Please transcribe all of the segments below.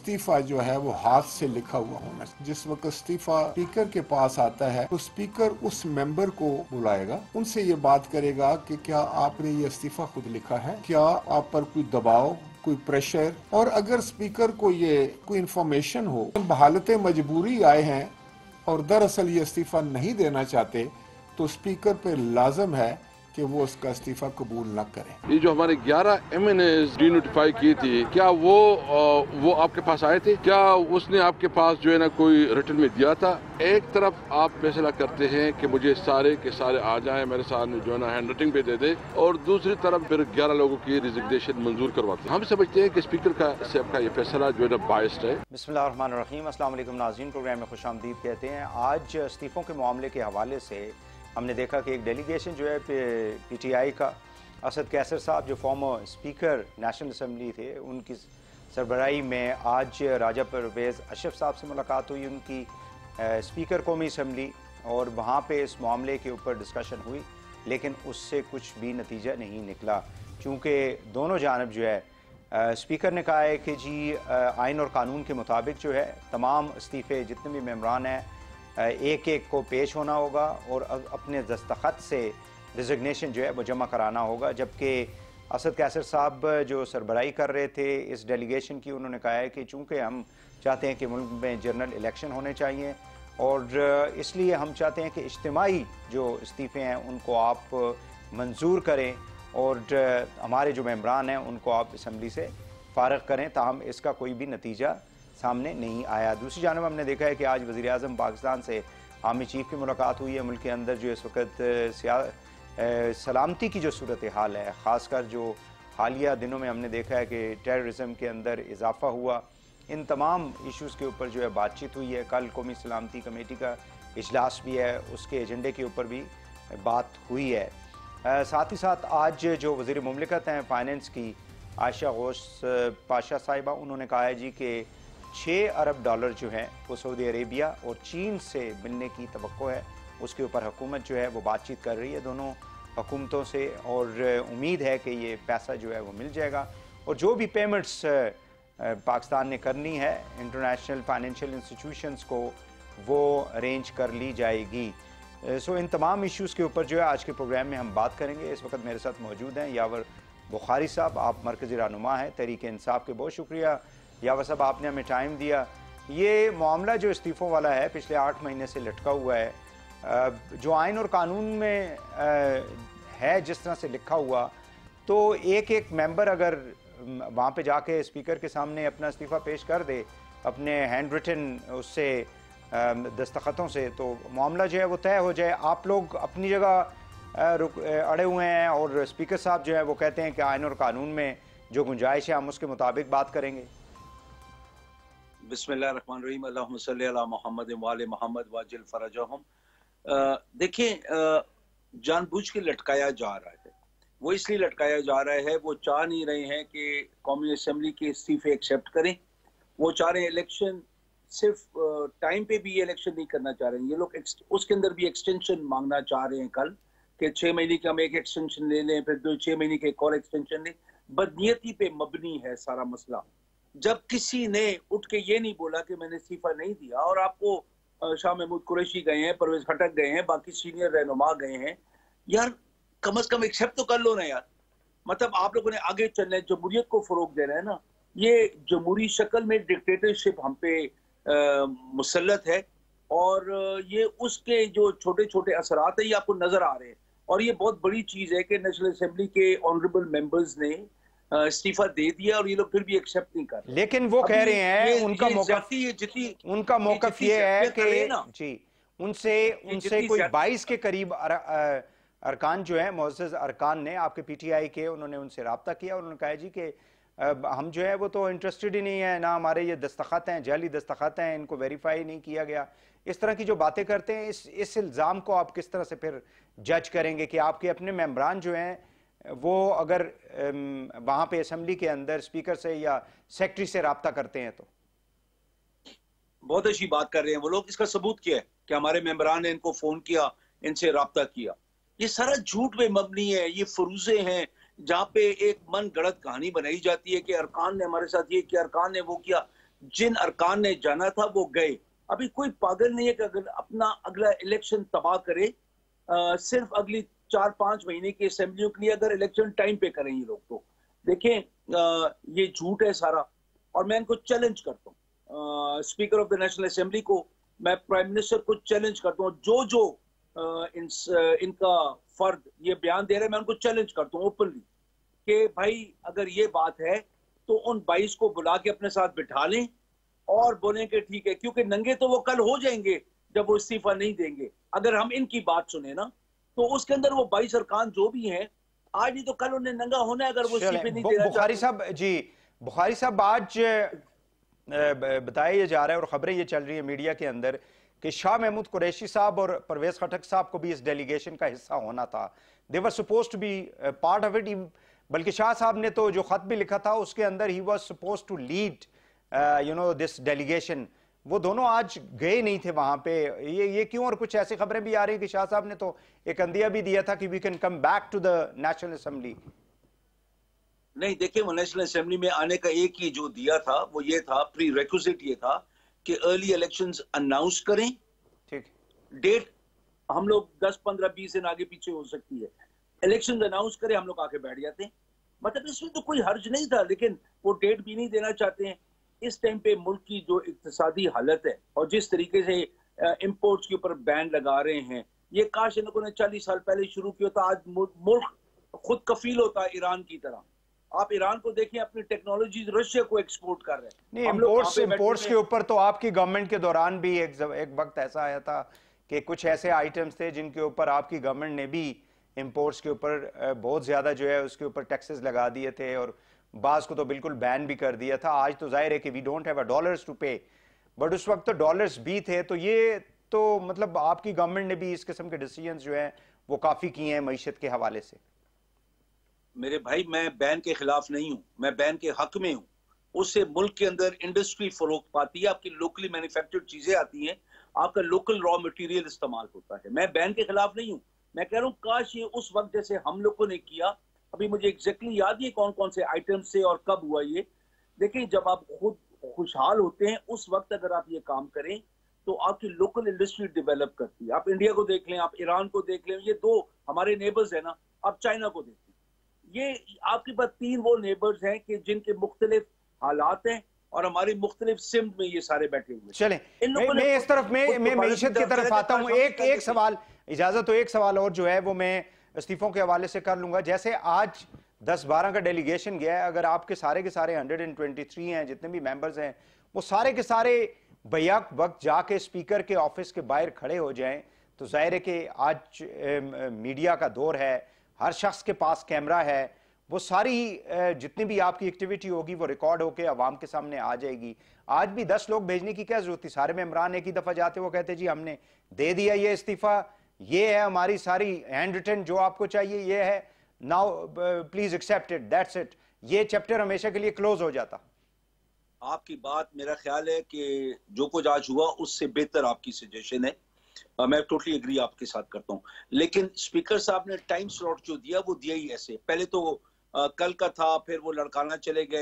इस्तीफा जो है वो हाथ से लिखा हुआ होना। जिस वक्त इस्तीफा स्पीकर के पास आता है तो स्पीकर उस मेंबर को बुलाएगा, उनसे ये बात करेगा कि क्या आपने ये इस्तीफा खुद लिखा है, क्या आप पर कोई दबाव, कोई प्रेशर, और अगर स्पीकर को ये कोई इंफॉर्मेशन हो बहालत मजबूरी आए हैं और दरअसल ये इस्तीफा नहीं देना चाहते, तो स्पीकर पे लाजम है कि वो उसका इस्तीफा कबूल न करें। ये जो हमारे 11 MNAs डीनोटिफाई की थी, क्या वो आपके पास आए थे? क्या उसने आपके पास जो है ना कोई रिटर्न में दिया था? एक तरफ आप फैसला करते हैं कि मुझे सारे के सारे आ जाएं, मेरे सामने जो है ना हैंड राइटिंग पे दे दे, और दूसरी तरफ फिर 11 लोगों की रिजिग्नेशन मंजूर करवाते हैं। हम समझते हैं कि स्पीकर का साहब का ये फैसला जो है ना बायस्ड है। बिस्मिल्लाहिर्रहमानिर्रहीम, अस्सलाम वालेकुम नाज़रीन, प्रोग्राम में खुशामदीद कहते हैं। आज इस्तीफ़ों के मामले के हवाले से हमने देखा कि एक डेलीगेशन जो है PTI का असद कैसर साहब जो फॉर्मर स्पीकर नेशनल असम्बली थे, उनकी सरबराही में आज राजा परवेज़ अशरफ साहब से मुलाकात हुई, उनकी स्पीकर कौमी असम्बली, और वहाँ पे इस मामले के ऊपर डिस्कशन हुई, लेकिन उससे कुछ भी नतीजा नहीं निकला, चूँकि दोनों जानब जो है स्पीकर ने कहा है कि जी आइन और कानून के मुताबिक जो है तमाम इस्तीफ़े जितने भी मेम्बरान हैं एक एक को पेश होना होगा और अपने दस्तखत से रिजिग्नेशन जो है वो जमा कराना होगा। जबकि असद कैसर साहब जो सरबराही कर रहे थे इस डेलीगेशन की, उन्होंने कहा है कि चूँकि हम चाहते हैं कि मुल्क में जनरल इलेक्शन होने चाहिए और इसलिए हम चाहते हैं कि इज्तिमाई जो इस्तीफ़े हैं उनको आप मंजूर करें और हमारे जो मेम्बरान हैं उनको आप असम्बली से फ़ारग करें। ताहम इसका कोई भी नतीजा सामने नहीं आया। दूसरी जानब हमने देखा है कि आज वज़ीर-ए-आज़म पाकिस्तान से आर्मी चीफ की मुलाकात हुई है। मुल्क के अंदर जो इस वक्त सलामती की जो सूरत हाल है, ख़ासकर जो हालिया दिनों में हमने देखा है कि टेररिज्म के अंदर इजाफ़ा हुआ, इन तमाम इशूज़ के ऊपर जो है बातचीत हुई है। कल कौमी सलामती कमेटी का इजलास भी है, उसके एजेंडे के ऊपर भी बात हुई है। साथ ही साथ आज जो वज़ीर मुमलिकत हैं फाइनेंस की आयशा गौस पाशा साहिबा, उन्होंने कहा है जी कि 6 अरब डॉलर जो हैं वो सऊदी अरेबिया और चीन से मिलने की तवक्को है। उसके ऊपर हुकूमत जो है वो बातचीत कर रही है दोनों हुकूमतों से और उम्मीद है कि ये पैसा जो है वो मिल जाएगा और जो भी पेमेंट्स पाकिस्तान ने करनी है इंटरनेशनल फाइनेंशियल इंस्टीट्यूशंस को वो अरेंज कर ली जाएगी। सो इन तमाम इश्यूज़ के ऊपर जो है आज के प्रोग्राम में हम बात करेंगे। इस वक्त मेरे साथ मौजूद हैं यावर बुखारी साहब, आप मरकज़ी रहनुमा हैं तहरीक इंसाफ के। बहुत शुक्रिया यावर साहब, आपने हमें टाइम दिया। ये मामला जो इस्तीफ़ों वाला है पिछले 8 महीने से लटका हुआ है, जो आइन और कानून में है जिस तरह से लिखा हुआ, तो एक एक मेंबर अगर वहाँ पे जाके स्पीकर के सामने अपना इस्तीफ़ा पेश कर दे अपने हैंड रिटन उससे दस्तखतों से, तो मामला जो है वो तय हो जाए। आप लोग अपनी जगह अड़े हुए हैं और स्पीकर साहब जो है वो कहते हैं कि आइन और कानून में जो गुंजाइश है हम उसके मुताबिक बात करेंगे। बिस्मिल्लाहिर्रहमानिर्रहीम, अल्लाहुम्मा सल्ली अला मुहम्मद व आले मुहम्मद वाजिल फरजहुम। देखिए, जानबूझ के लटकाया जा रहा है। वो इसलिए लटकाया जा रहा है, वो चाह नहीं रहे हैं कि कौमी असम्बली के इस्तीफे एक्सेप्ट करें। वो चाह रहे हैं इलेक्शन, सिर्फ टाइम पे भी ये इलेक्शन नहीं करना चाह रहे हैं ये लोग। उसके अंदर भी एक्सटेंशन मांगना चाह रहे हैं कल कि 6 महीने का हम एक एक्सटेंशन ले लें, फिर 6 महीने के एक और एक्सटेंशन लें। बदनीयती पे मबनी है सारा मसला। जब किसी ने उठ के ये नहीं बोला कि मैंने इस्तीफा नहीं दिया, और आपको शाह महमूद कुरैशी गए हैं, परवेज खटक गए हैं, बाकी सीनियर रहनुमा गए हैं, यार कम से कम एक्सेप्ट तो कर लो ना यार। मतलब आप लोगों ने आगे चलना है, जमहूरियत को फरोग देना है ना। ये जमहूरी शक्ल में डिक्टेटरशिप हम पे मुसल्लत है और ये उसके जो छोटे छोटे असरात है ये आपको नजर आ रहे हैं। और ये बहुत बड़ी चीज है कि नेशनल असेंबली के ऑनरेबल मेंबर्स ने इस्तीफा दे दिया और ये लोग फिर भी एक्सेप्ट नहीं कर रहे। लेकिन वो कह रहे हैं उनका मौकफ ये है कि जी उनसे कोई 22 के करीब अरकान जो है मुअज़्ज़ज़ अरकान ने आपके PTI के, उन्होंने उनसे रब्ता किया। उन्होंने कहा जी कि हम जो है वो तो इंटरेस्टेड ही नहीं है, ना हमारे ये दस्तखत हैं, जाली दस्तखत हैं, इनको वेरीफाई नहीं किया गया। इस तरह की जो बातें करते हैं, इस इल्ज़ाम को आप किस तरह से फिर जज करेंगे कि आपके अपने मेम्बरान जो हैं वो अगर वहाँ पे असम्बली के अंदर स्पीकर से या सेक्रेटरी से रब्ता करते हैं? तो बहुत अच्छी बात कर रहे हैं वो लोग। इसका सबूत क्या है कि हमारे मेम्बरान ने इनको फोन किया, इनसे रब्ता किया। ये सारा झूठ पे मबनी है, ये फरूजे हैं जहाँ पे एक मन गढ़ंत कहानी बनाई जाती है कि अरकान ने हमारे साथ ये किया, अरकान ने वो किया। जिन अरकान ने जाना था वो गए। अभी कोई पागल नहीं है कि अगर अपना अगला इलेक्शन तबाह करे सिर्फ अगली 4-5 महीने की असेंबलियों के लिए, अगर इलेक्शन टाइम पे करें ये लोग तो देखें ये झूठ है सारा। और मैं इनको चैलेंज करता हूँ, Speaker of the National Assembly को, मैं प्राइम मिनिस्टर को चैलेंज करता हूँ, जो जो इनका फर्द ये बयान दे रहे हैं, मैं उनको चैलेंज करता हूँ ओपनली कि भाई अगर ये बात है तो उन 22 को बुला के अपने साथ बिठा लें और बोलें कि ठीक है, क्योंकि नंगे तो वो कल हो जाएंगे जब वो इस्तीफा नहीं देंगे। अगर हम इनकी बात सुने ना तो उसके अंदर वो 22 अरकान जो भी हैं, आज ही तो कल उन्हें नंगा होना है अगर वो इस्तीफे नहीं देना। बुखारी साहब जी, बुखारी साहब आज बताया जा रहा है और खबरें ये चल रही है मीडिया के अंदर कि शाह महमूद कुरैशी साहब और परवेज खटक साहब को भी इस डेलीगेशन का हिस्सा होना था। They were supposed to be part of it. बल्कि शाह साहब ने तो जो खत भी लिखा था उसके अंदर ही was supposed to lead this delegation. वो दोनों आज गए नहीं थे वहां पे। ये क्यों? और कुछ ऐसी खबरें भी आ रही है कि शाह साहब ने तो एक अंदिया भी दिया था कि we can come back to the National Assembly. नहीं, देखिए वो नेशनल असेंबली में आने का एक ही जो दिया था वो ये था, प्री रिक्विजिट ये था कि अर्ली इलेक्शंस अनाउंस करें। ठीक, डेट हम लोग 10-15-20 दिन आगे पीछे हो सकती है, इलेक्शन अनाउंस करें, हम लोग आके बैठ जाते हैं। मतलब इसमें तो कोई हर्ज नहीं था, लेकिन वो डेट भी नहीं देना चाहते हैं। इस टाइम पे मुल्क की जो इक्तिसादी हालत है और जिस तरीके से इंपोर्ट्स के ऊपर बैन लगा रहे हैं, ये काश इन लोगों ने 40 साल पहले शुरू किया था। आज मुल्क खुद कफील होता है ईरान की तरह। आप ईरान को देखिए, अपनी टेक्नोलॉजी रशिया को एक्सपोर्ट कर रहे हैं। नहीं, इंपोर्ट्स के ऊपर तो आपकी गवर्नमेंट के दौरान भी एक वक्त ऐसा आया था कि कुछ ऐसे आइटम्स थे जिनके ऊपर आपकी गवर्नमेंट ने भी इंपोर्ट्स के ऊपर बहुत ज्यादा जो है उसके ऊपर टैक्सेस लगा दिए थे और बाज को तो बिल्कुल बैन भी कर दिया था। आज तो जाहिर है कि we don't have a dollars to pay, but उस वक्त तो डॉलर्स भी थे। तो ये तो मतलब आपकी गवर्नमेंट ने भी इस किस्म के डिसीजंस जो हैं वो काफी किए हैं मईशत के हवाले से। मेरे भाई, मैं बैन के खिलाफ नहीं हूं, मैं बैन के हक में हूं। उससे मुल्क के अंदर इंडस्ट्री फरोग पाती है, आपकी लोकली मैन्युफैक्चर्ड चीजें आती हैं, आपका लोकल रॉ मटेरियल इस्तेमाल होता है। मैं बैन के खिलाफ नहीं हूं। मैं कह रहा हूं काश ये उस वक्त जैसे हम लोगों ने किया। अभी मुझे एग्जैक्टली याद नहीं कौन कौन से आइटम से और कब हुआ ये। देखिए, जब आप खुद खुशहाल होते हैं उस वक्त अगर आप ये काम करें तो आपकी लोकल इंडस्ट्री डेवलप करती है। आप इंडिया को देख लें, आप ईरान को देख लें, ये दो हमारे नेबर्स है ना। आप चाइना को देख लें, ये आपके पास 3 वो नेबर्स हैं कि जिनके मुख्तलिफ हालात हैं और हमारी मुख्तलिफ सिम्त में ये सारे बैठे हुए। चलें, मैं इस तरफ मैं मईशत की तरफ आता हूँ। एक सवाल, इजाजत तो एक सवाल और जो है वो मैं इस्तीफों के हवाले से कर लूंगा। जैसे आज 10-12 का डेलीगेशन गया है, अगर आपके सारे के सारे 123 हैं जितने भी मेंबर्स हैं, वो सारे के सारे बैक वक्त जाके स्पीकर के ऑफिस के बाहर खड़े हो जाएं, तो जाहिर है कि आज मीडिया का दौर है, हर शख्स के पास कैमरा है, वो सारी जितनी भी आपकी एक्टिविटी होगी वो रिकॉर्ड होकर अवाम के सामने आ जाएगी। आज भी 10 लोग भेजने की क्या जरूरत थी? सारे मेंबरान एक ही दफा जाते वो कहते जी हमने दे दिया ये इस्तीफा, ये है हमारी सारी हैंड रिटन जो आपको चाहिए ये है, now please accept it, that's it. ये चैप्टर हमेशा के लिए क्लोज हो जाता। आपकी बात, मेरा ख्याल है कि जो कुछ आज हुआ उससे बेहतर आपकी सजेशन है। मैं टोटली एग्री आपके साथ करता हूं। लेकिन स्पीकर साहब ने टाइम स्लॉट जो दिया वो दिया ही ऐसे। पहले तो कल का था, फिर वो लड़काना चले गए।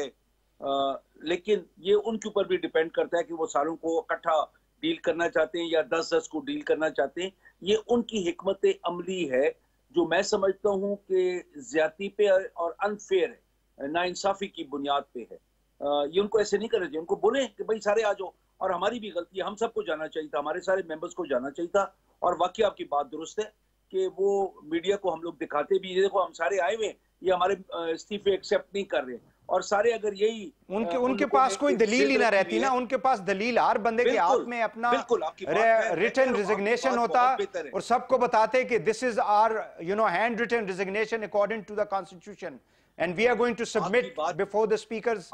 लेकिन ये उनके ऊपर भी डिपेंड करता है कि वो सारों को इकट्ठा डील करना चाहते हैं या 10-10 को डील करना चाहते हैं। ये उनकी हिकमत अमली है जो मैं समझता हूं कि ज्यादती पे और अनफेयर है, नाइंसाफी की बुनियाद पे है। ये उनको ऐसे नहीं करना चाहिए। उनको बोले कि भाई सारे आ जाओ, और हमारी भी गलती है, हम सबको जाना चाहिए था, हमारे सारे मेंबर्स को जाना चाहिए था। और वाकई आपकी बात दुरुस्त है कि वो मीडिया को हम लोग दिखाते भी, देखो हम सारे आए हुए, ये हमारे इस्तीफे एक्सेप्ट नहीं कर रहे। और सारे अगर यही उनके पास कोई दलील ही ना रहती ना, उनके पास दलील हर बंदे के हाथ में अपना रिटन रिजिग्नेशन होता और सबको बताते कि this is our handwritten resignation according to the constitution and we are going to submit before the speakers.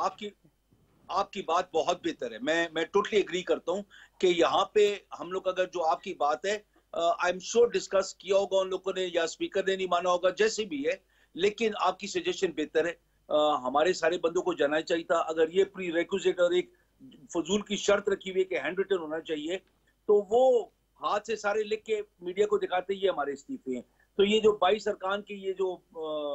आपकी बात बहुत बेहतर है। मैं टोटली एग्री करता हूं कि यहाँ पे हम लोग, अगर जो आपकी बात है आई एम श्योर डिस्कस किया होगा उन लोगों ने या स्पीकर ने नहीं माना होगा, जैसे भी है, लेकिन आपकी सजेशन बेहतर है। हमारे सारे बंदों को जाना चाहिए था। अगर ये प्री रिक्विजिट और एक फजूल की शर्त रखी हुई है कि हैंड रिटन होना चाहिए, तो वो हाथ से सारे लिख के मीडिया को दिखाते ये हमारे इस्तीफे हैं। तो ये जो 22 अरकान की ये जो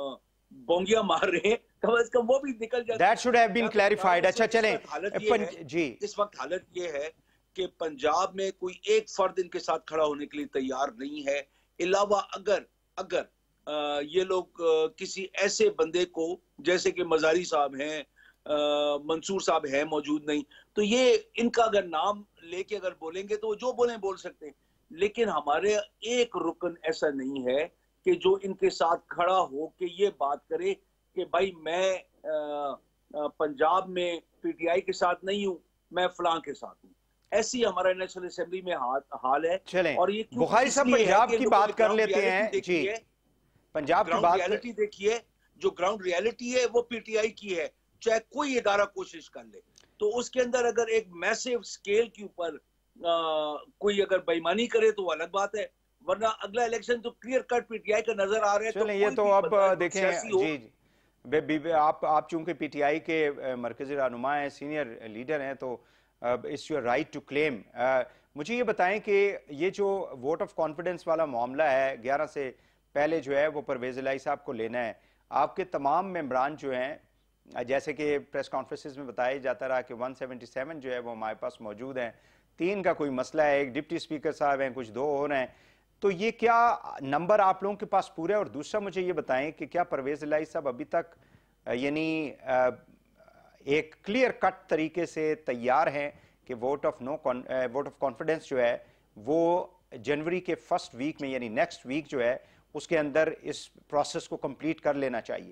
बोंगिया मार रहे हैं, कम से कम वो भी निकल जाए। That should have been clarified. अच्छा चलें, जी इस वक्त हालत ये है कि पंजाब में कोई एक फर्द इनके साथ खड़ा होने के लिए तैयार नहीं है, अलावा अगर ये लोग किसी ऐसे बंदे को, जैसे कि मजारी साहब हैं, मंसूर साहब हैं मौजूद नहीं, तो ये इनका अगर नाम लेके अगर बोलेंगे तो जो बोल सकते हैं, लेकिन हमारे एक रुकन ऐसा नहीं है कि जो इनके साथ खड़ा हो के ये बात करे कि भाई मैं पंजाब में पीटीआई के साथ नहीं हूं, मैं फलां के साथ हूं। ऐसी हमारा नेशनल असेंबली में हाल है। चलें, और ये बुखारी साहब पंजाब की बात कर लेते हैं जी। पंजाब की बात रियलिटी देखिए, जो ग्राउंड रियलिटी है वो पीटीआई की है, चाहे कोई इदारा कोशिश कर ले, तो उसके अंदर अगर एक मैसिव स्केल के ऊपर कोई अगर बेईमानी करे तो वो अलग बात है, वरना अगला इलेक्शन तो क्लियर कट पीटीआई का नजर आ रहा है। चलें, ये तो अब देखें जी, आप चूंकि पीटीआई के मरकजी रहनुमा हैं, सीनियर लीडर हैं, तो it's your right to claim. मुझे ये बताएं कि ये जो वोट ऑफ कॉन्फिडेंस वाला मामला है, 11 से पहले जो है वो परवेज इलाही साहब को लेना है। आपके तमाम मेंबरान जो हैं, जैसे कि प्रेस कॉन्फ्रेंसेस में बताया जाता रहा कि 177 जो है वो हमारे पास मौजूद हैं, 3 का कोई मसला है, एक डिप्टी स्पीकर साहब हैं, कुछ 2 और हैं, तो ये क्या नंबर आप लोगों के पास पूरे? और दूसरा मुझे ये बताएं कि क्या परवेज इलाही साहब अभी तक यानी एक क्लियर कट तरीके से तैयार हैं कि वोट ऑफ कॉन्फिडेंस जो है वो जनवरी के फर्स्ट वीक में, यानी नेक्स्ट वीक जो है उसके अंदर इस प्रोसेस को कंप्लीट कर लेना चाहिए?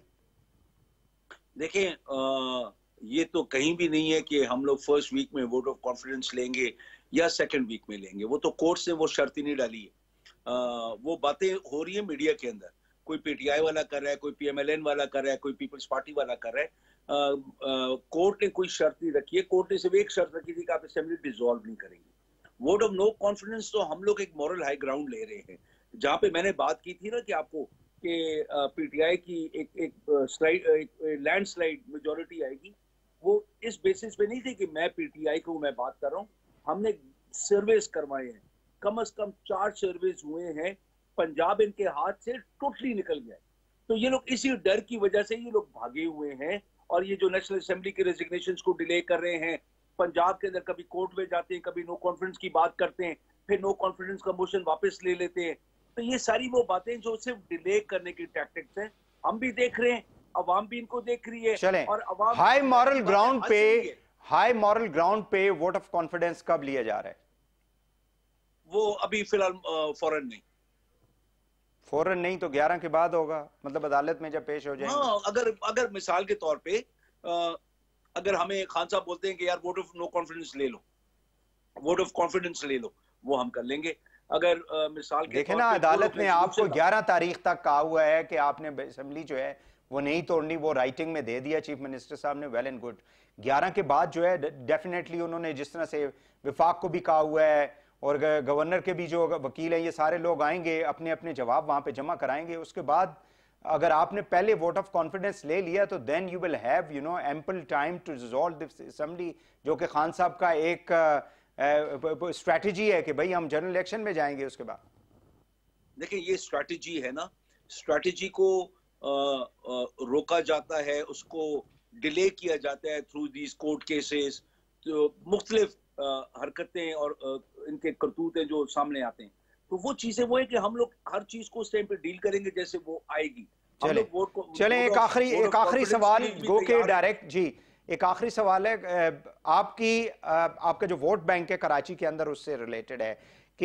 देखें, ये तो कहीं भी नहीं है कि हम लोग फर्स्ट वीक में वोट ऑफ कॉन्फिडेंस लेंगे या सेकंड वीक में लेंगे। वो तो कोर्ट से वो शर्त ही नहीं डाली है। वो बातें हो रही है मीडिया के अंदर, कोई पीटीआई वाला कर रहा है, कोई पीएमएलएन वाला कर रहा है, कोई पीपल्स पार्टी वाला कर रहा है। कोर्ट ने कोई शर्त नहीं रखी है। कोर्ट ने सिर्फ एक शर्त रखी थी कि आप असेंबली डिसॉल्व नहीं करेंगे। वोट ऑफ नो कॉन्फिडेंस तो हम लोग एक मॉरल हाई ग्राउंड ले रहे हैं, जहां पे मैंने बात की थी ना कि आपको कि पीटीआई की एक लैंडस्लाइड मेजॉरिटी आएगी, वो इस बेसिस पे नहीं थी कि मैं पीटीआई को मैं बात कर रहा हूँ। हमने सर्वेस करवाए हैं, कम से कम 4 सर्वेस हुए हैं, पंजाब इनके हाथ से टोटली निकल गया। तो ये लोग इसी डर की वजह से ये लोग भागे हुए हैं, और ये जो नेशनल असेंबली के रेजिग्नेशंस को डिले कर रहे हैं, पंजाब के अंदर कभी कोर्ट में जाते हैं, कभी नो कॉन्फिडेंस की बात करते हैं, फिर नो कॉन्फिडेंस का मोशन वापस ले लेते हैं। तो ये सारी वो बातें जो सिर्फ डिले करने की टैक्टिक्स हैं, हम भी देख रहे हैं, अवाम भी इनको देख रही है। चलें, और अवाम हाई मॉरल ग्राउंड पे वोट ऑफ कॉन्फिडेंस कब लिया जा रहा है? वो अभी फिलहाल फौरन नहीं तो 11 के बाद होगा, मतलब अदालत में जब पेश हो जाएंगे। हाँ, अगर मिसाल के तौर पे अगर हमें खान साहब बोलते हैं कि यार वोट ऑफ नो कॉन्फिडेंस ले लो, वोट ऑफ कॉन्फिडेंस ले लो, वो हम कर लेंगे। अगर मिसाल के देखें ना, अदालत ने आपको 11 तारीख तक कहा हुआ है कि आपने असेंबली जो है वो नहीं तोड़नी, वो राइटिंग में दे दिया चीफ मिनिस्टर साहब ने, वेल एंड गुड। 11 के बाद जो है डेफिनेटली उन्होंने जिस तरह से विफाक को भी कहा हुआ है, और गवर्नर के भी जो वकील हैं, ये सारे लोग आएंगे, अपने अपने जवाब वहां पे जमा कराएंगे। उसके बाद अगर आपने पहले वोट ऑफ कॉन्फिडेंस ले लिया तो then you will have ample time to resolve this assembly, जो कि खान साहब का एक स्ट्रैटेजी है कि भाई हम जनरल इलेक्शन में जाएंगे उसके बाद। देखिए, ये स्ट्रैटेजी है ना, स्ट्रैटेजी को रोका जाता है, उसको डिले किया जाता है थ्रू दीज कोर्ट केसेस, तो मुख्तलिफ हरकतें और इनके करतूतें जो सामने आते हैं। तो वो चीजें वो है कि हम लोग हर चीज को उस टाइम पे डील करेंगे जैसे वो आएगी। चलें, एक आखिरी सवाल गो के डायरेक्ट जी, एक आखिरी सवाल है, आपका जो वोट बैंक है कराची के अंदर, उससे रिलेटेड है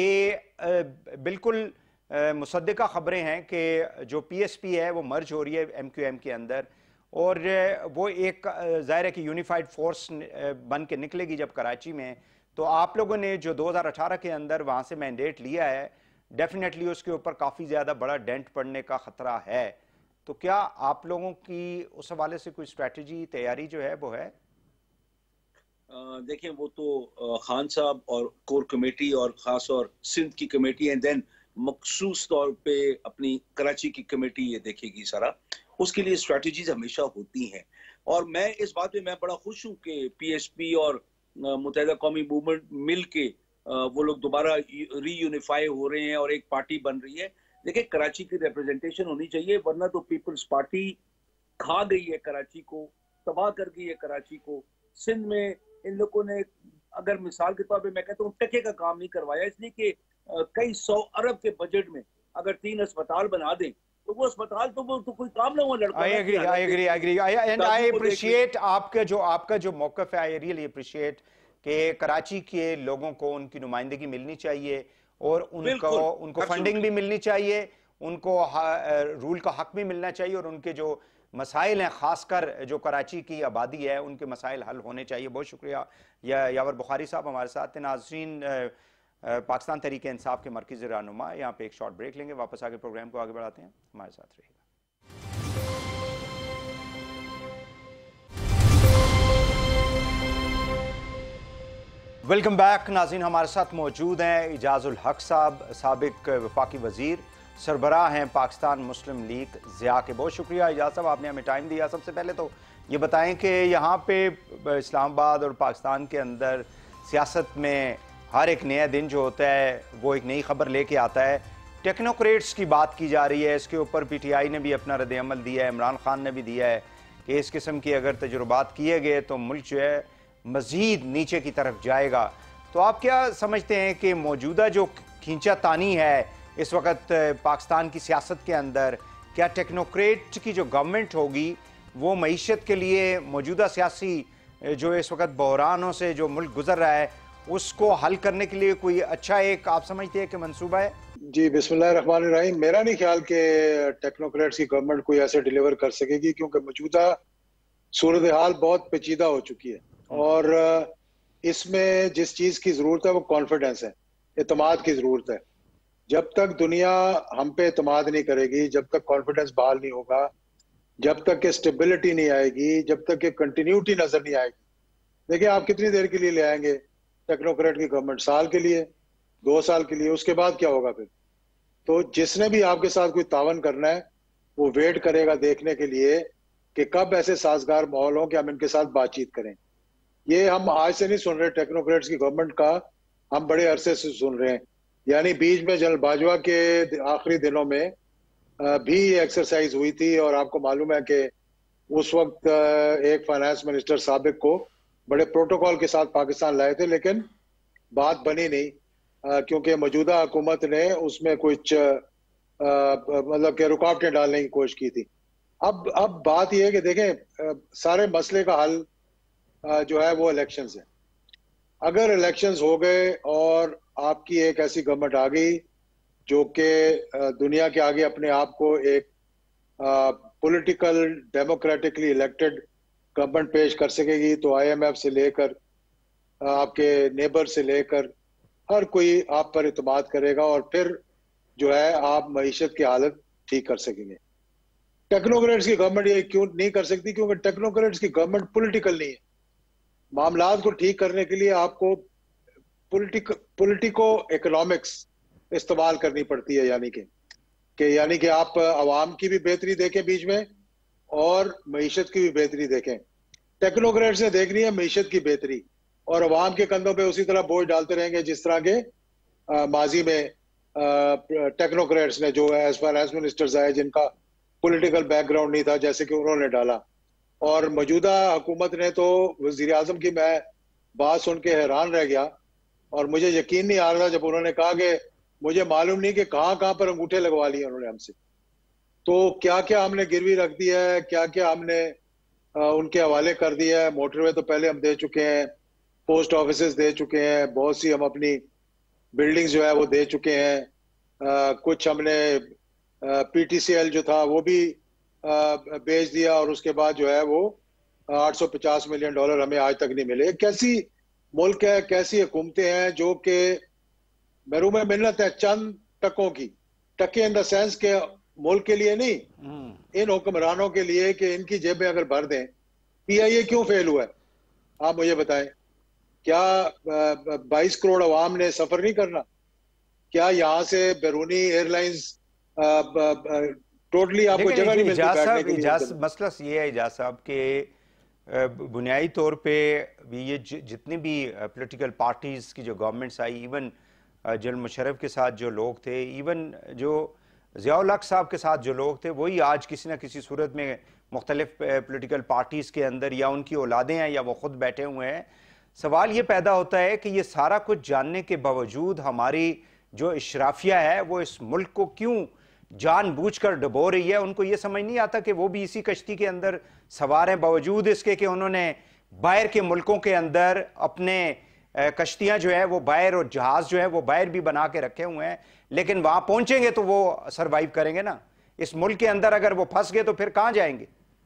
कि बिल्कुल मुसद्दिका खबरें हैं कि जो पीएसपी है वो मर्ज हो रही है एमक्यूएम के अंदर, और वो एक ज़ाहिर है कि यूनिफाइड फोर्स बन के निकलेगी जब कराची में। तो आप लोगों ने जो 2018 के अंदर वहाँ से मैंडेट लिया है, डेफिनेटली उसके ऊपर काफ़ी ज़्यादा बड़ा डेंट पड़ने का ख़तरा है। तो क्या आप लोगों की उस हवाले से कोई स्ट्रैटेजी, तैयारी जो है वो है? देखें, वो तो खान साहब और कोर कमेटी और ख़ास और सिंध की कमेटी एंड देन मखसूस तौर पे अपनी कराची की कमेटी ये देखेगी सारा, उसके लिए स्ट्रैटेजीज हमेशा होती हैं। और मैं इस बात पे मैं बड़ा खुश हूँ कि पीएसपी और मुत्तहिदा कौमी मूवमेंट मिल के वो लोग दोबारा रीयूनिफाई हो रहे हैं और एक पार्टी बन रही है। देखिए, कराची की रिप्रेजेंटेशन होनी चाहिए, वरना तो पीपल्स पार्टी खा गई है कराची को, तबाह कर गई है कराची को। सिंध में इन लोगों ने, अगर मिसाल के तौर पे मैं कहता हूँ, टके का काम नहीं करवाया, इसलिए कि कई 100 अरब के बजट में अगर 3 अस्पताल बना दें तो वो अस्पताल तो कोई काम ना हुआ लड़का। I agree and I appreciate आपका जो मौकफ है। आई रियली अप्रिशिएट कि कराची के लोगों को उनकी नुमाइंदगी मिलनी चाहिए और उनको फंडिंग भी मिलनी चाहिए, उनको रूल का हक भी मिलना चाहिए और उनके जो मसाइल हैं, खासकर जो कराची की आबादी है, उनके मसाइल हल होने चाहिए। बहुत शुक्रिया यावर बुखारी साहब हमारे साथ थे। नाज़रीन, पाकिस्तान तहरीक इंसाफ के मरकज़ी रहनुमा, यहाँ पे एक शॉर्ट ब्रेक लेंगे, वापस आके प्रोग्राम को आगे बढ़ाते हैं, हमारे साथ रहिएगा। वेलकम बैक नाज़रीन, हमारे साथ मौजूद हैं इजाज़ुल हक साहब, साबिक वफाकी वज़ीर, सरबराह हैं पाकिस्तान मुस्लिम लीग ज़िया के। बहुत शुक्रिया इजाज़ साहब, आपने हमें टाइम दिया। सबसे पहले तो ये बताएं कि यहाँ पे इस्लामाबाद और पाकिस्तान के अंदर सियासत में हर एक नया दिन जो होता है वो एक नई खबर लेके आता है। टेक्नोक्रेट्स की बात की जा रही है, इसके ऊपर PTI ने भी अपना रद्द-ए-अमल दिया है, इमरान खान ने भी दिया है कि इस किस्म की अगर तजुर्बात किए गए तो मुल्क जो है मज़ीद नीचे की तरफ जाएगा। तो आप क्या समझते हैं कि मौजूदा जो खींचा तानी है इस वक्त पाकिस्तान की सियासत के अंदर, क्या टेक्नोक्रेट की जो गवर्नमेंट होगी वो मईशत के लिए मौजूदा सियासी जो इस वक्त बहरानों से जो मुल्क गुजर रहा है उसको हल करने के लिए कोई अच्छा एक आप समझते हैं कि मंसूबा है? जी, बिस्मिल्लाहिर्रहमानिर्रहीम। मेरा नहीं ख्याल कि टेक्नोक्रेट्स की गवर्नमेंट कोई ऐसे डिलीवर कर सकेगी, क्योंकि मौजूदा सूरत हाल बहुत पेचीदा हो चुकी है और इसमें जिस चीज की जरूरत है वो कॉन्फिडेंस है, एतमाद की जरूरत है। जब तक दुनिया हम पे एतमाद नहीं करेगी, जब तक कॉन्फिडेंस बहाल नहीं होगा, जब तक कि स्टेबिलिटी नहीं आएगी, जब तक कि कंटिन्यूटी नजर नहीं आएगी। देखिए, आप कितनी देर के लिए ले आएंगे टेक्नोक्रेट की गवर्नमेंट? साल के लिए, 2 साल के लिए, उसके बाद क्या होगा फिर? तो जिसने भी आपके साथ कोई तावन करना है वो वेट करेगा देखने के लिए कि कब ऐसे साजगार माहौल हो कि हम इनके साथ बातचीत करें। ये हम आज से नहीं सुन रहे टेक्नोक्रेट्स की गवर्नमेंट का, हम बड़े अरसे से सुन रहे हैं। यानी बीच में जनरल बाजवा के आखिरी दिनों में भी ये एक्सरसाइज हुई थी और आपको मालूम है कि उस वक्त एक फाइनेंस मिनिस्टर साबिक को बड़े प्रोटोकॉल के साथ पाकिस्तान लाए थे, लेकिन बात बनी नहीं क्योंकि मौजूदा हुकूमत ने उसमें कुछ मतलब कि रुकावटें डालने की कोशिश की थी। अब बात यह है कि देखें, सारे मसले का हल जो है वो इलेक्शंस है। अगर इलेक्शंस हो गए और आपकी एक ऐसी गवर्नमेंट आ गई जो कि दुनिया के आगे अपने आप को एक पॉलिटिकल डेमोक्रेटिकली इलेक्टेड गवर्नमेंट पेश कर सकेगी, तो IMF से लेकर आपके नेबर से लेकर हर कोई आप पर इत्मीनान करेगा और फिर जो है आप मईशत की हालत ठीक कर सकेंगे। टेक्नोक्रेट्स की गवर्नमेंट ये क्यों नहीं कर सकती? क्योंकि टेक्नोक्रेट्स की गवर्नमेंट पॉलिटिकल नहीं है। मामलात को ठीक करने के लिए आपको पॉलिटिको इकोनॉमिक्स इस्तेमाल करनी पड़ती है, यानी कि आप अवाम की भी बेहतरी देखें बीच में और मईशत की भी बेहतरी देखें। टेक्नोक्रेट्स ने देखनी है मईशत की बेहतरी और अवाम के कंधों पे उसी तरह बोझ डालते रहेंगे जिस तरह के माजी में टेक्नोक्रेट्स ने, जो एज फाइनेंस मिनिस्टर्स आए जिनका पॉलिटिकल बैकग्राउंड नहीं था, जैसे कि उन्होंने डाला। और मौजूदा हुकूमत ने तो वजीर आजम की मैं बात सुन के हैरान रह गया और मुझे यकीन नहीं आ रहा था जब उन्होंने कहा कि मुझे मालूम नहीं कि कहाँ कहाँ पर अंगूठे लगवा लिए उन्होंने हमसे। तो क्या क्या हमने गिरवी रख दिया है, क्या क्या हमने उनके हवाले कर दिया है। मोटरवे तो पहले हम दे चुके हैं, पोस्ट ऑफिस दे चुके हैं, बहुत सी हम अपनी बिल्डिंग्स जो है वो दे चुके हैं, कुछ हमने PTCL जो था वो भी बेच दिया और उसके बाद जो है वो $850 मिलियन हमें आज तक नहीं मिले। कैसी मुल्क है, कैसी हुकूमतें हैं जो कि महरूम मिन्नत है चंद टकों की, टके इन द सेंस के मुल्क के लिए नहीं, इन हुक्मरानों के लिए कि इनकी जेबें अगर भर दें। PIA क्यों फेल हुआ है आप मुझे बताएं? क्या 22 करोड़ अवाम ने सफर नहीं करना? क्या यहाँ से बैरूनी एयरलाइंस टोटली आपको जगह नहीं मिलती बैठने के लिए? मसला ये है इजाज़ साहब के बुनियादी तौर पे ये जितनी भी पॉलिटिकल पार्टीज की जो गवर्नमेंट्स आई, इवन जनरल मुशर्रफ के साथ जो लोग थे, इवन जो ज़ियाउल हक साहब के साथ जो लोग थे, वही आज किसी न किसी सूरत में मुख्तलिफ पोलिटिकल पार्टीज़ के अंदर, या उनकी औलादें हैं या वो खुद बैठे हुए हैं। सवाल ये पैदा होता है कि ये सारा कुछ जानने के बावजूद हमारी जो इशराफिया है वो इस मुल्क को क्यों जानबूझकर डुबो रही है। उनको ये समझ नहीं आता कि वो भी इसी कश्ती के अंदर सवार हैं, बावजूद इसके कि उन्होंने बाहर के मुल्कों के अंदर अपने कश्तियां जो है वो बाहर, और जहाज जो है वो बाहर भी बना के रखे हुए हैं, लेकिन वहां पहुंचेंगे तो वो सरवाइव करेंगे ना। इस मुल्क के अंदर अगर वो फंस गए तो फिर कहां जाएंगे?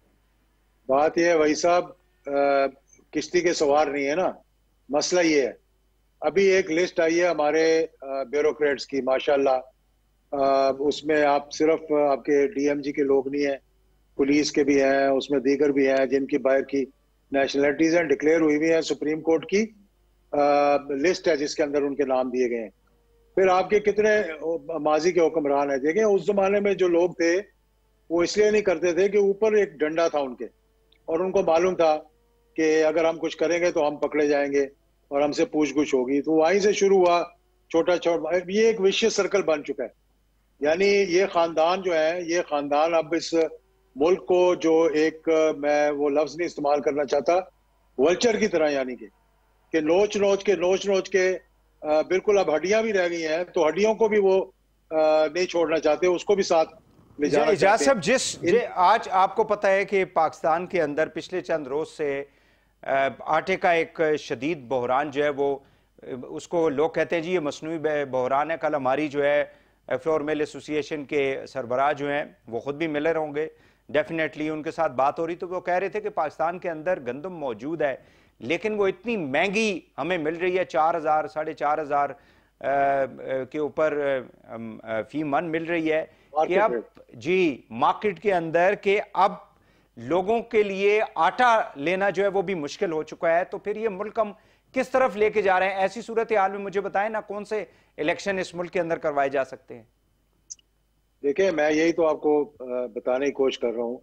बात यह है वही साहब, किश्ती के सवार नहीं है ना, मसला ये है। अभी एक लिस्ट आई है हमारे ब्यूरोक्रेट्स की, माशाल्लाह, उसमें आप सिर्फ आपके डीएमजी के लोग नहीं हैं, पुलिस के भी हैं, उसमें दीगर भी हैं जिनकी बाहर की नेशनलिटीज हैं, डिक्लेयर हुई हुई हैं। सुप्रीम कोर्ट की लिस्ट है जिसके अंदर उनके नाम दिए गए हैं। फिर आपके कितने माजी के हुक्मरान है, देखें उस जमाने में जो लोग थे वो इसलिए नहीं करते थे कि ऊपर एक डंडा था उनके, और उनको मालूम था कि अगर हम कुछ करेंगे तो हम पकड़े जाएंगे और हमसे पूछ-गुछ होगी। तो वहीं से शुरू हुआ छोटा छोटा, ये एक विशियस सर्कल बन चुका है। यानी ये खानदान जो है, ये खानदान अब इस मुल्क को जो एक, मैं वो लफ्ज नहीं इस्तेमाल करना चाहता, वल्चर की तरह, यानी कि नोच नोच के बिल्कुल अब हड्डियां भी रह गई हैं, तो हड्डियों को भी वो नहीं छोड़ना चाहते, उसको भी साथ ले जाना चाहते हैं। आज आपको पता है कि पाकिस्तान के अंदर पिछले चंद रोज से आटे का एक शदीद बहरान जो है वो, उसको लोग कहते हैं जी ये मसनूई बहरान है। कल हमारी जो है फ्लोर मिल एसोसिएशन के सरबराह जो हैं वो खुद भी मिलर होंगे, डेफिनेटली उनके साथ बात हो रही, तो वो कह रहे थे कि पाकिस्तान के अंदर गंदम मौजूद है, लेकिन वो इतनी महंगी हमें मिल रही है, 4,000 4,500 के ऊपर फी मन मिल रही है कि अब जी मार्केट के अंदर के अब लोगों के लिए आटा लेना जो है वो भी मुश्किल हो चुका है। तो फिर ये मुल्क हम किस तरफ लेके जा रहे हैं? ऐसी सूरत हाल में मुझे बताएं ना, कौन से इलेक्शन इस मुल्क के अंदर करवाए जा सकते हैं? देखिए, मैं यही तो आपको बताने की कोशिश कर रहा हूँ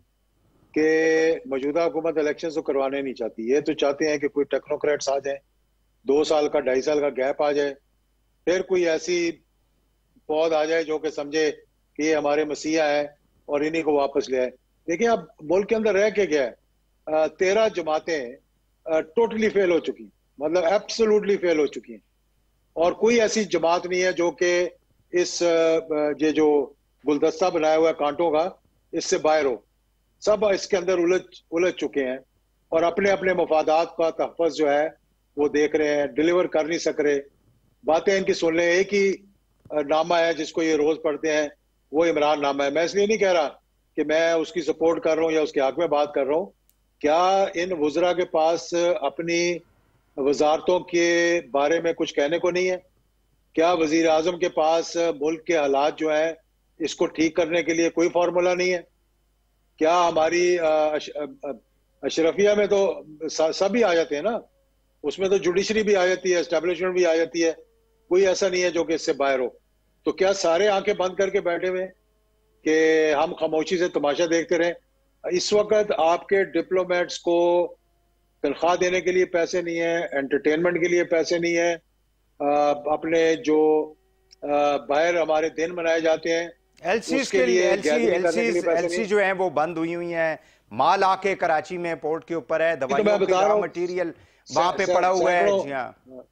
कि मौजूदा हुकूमत इलेक्शन तो करवाने नहीं चाहती। ये तो चाहते हैं कि कोई टेक्नोक्रेट्स आ जाए, 2 साल का 2.5 साल का गैप आ जाए, फिर कोई ऐसी पौध आ जाए जो कि समझे कि ये हमारे मसीहा है और इन्हीं को वापस ले आए। देखिए, अब मुल्क के अंदर रह के गया है, 13 जमातें टोटली फेल हो चुकी, मतलब एब्सोल्युटली फेल हो चुकी हैं, और कोई ऐसी जमात नहीं है जो कि इस ये जो गुलदस्ता बनाया हुआ है कांटों का, इससे बाहर हो। सब इसके अंदर उलझ चुके हैं और अपने अपने मफादात का तहफ़्फ़ुज़ जो है वो देख रहे हैं, डिलीवर कर नहीं सक रहे। बातें इनकी सुन ले, एक ही नामा है जिसको ये रोज पढ़ते हैं, वो इमरान नामा है। मैं इसलिए नहीं कह रहा कि मैं उसकी सपोर्ट कर रहा हूँ या उसके हक में बात कर रहा हूँ। क्या इन वज़रा के पास अपनी वजारतों के बारे में कुछ कहने को नहीं है? क्या वजीर आजम के पास मुल्क के हालात जो है इसको ठीक करने के लिए कोई फार्मूला नहीं है? क्या हमारी अशरफिया में तो सभी आ जाते हैं ना, उसमें तो जुडिशरी भी आ जाती है, एस्टेब्लिशमेंट भी आ जाती है, कोई ऐसा नहीं है जो कि इससे बाहर हो। तो क्या सारे आंखें बंद करके बैठे हुए कि हम खामोशी से तमाशा देखते रहें? इस वक्त आपके डिप्लोमेट्स को तनख्वाह देने के लिए पैसे नहीं है, एंटरटेनमेंट के लिए पैसे नहीं है, अपने जो बाहर हमारे दिन मनाए जाते हैं एलसी के लिए एलसी जो है वो बंद हुई हैं। माल आके कराची में पोर्ट के ऊपर है, दवाइयों का रॉ मटेरियल वहां पे पड़ा हुआ है।